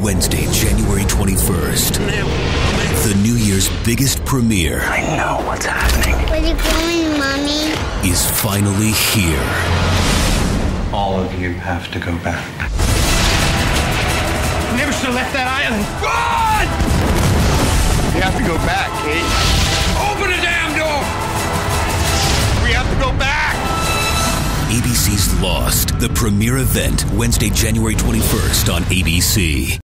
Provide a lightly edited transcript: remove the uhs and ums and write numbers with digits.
Wednesday, January 21st. The New Year's biggest premiere. I know what's happening. Where are you going, Mommy? Is finally here. All of you have to go back. Never should have left that island. Run! We have to go back, Kate. Open the damn door! We have to go back! ABC's Lost, the premiere event, Wednesday, January 21st on ABC.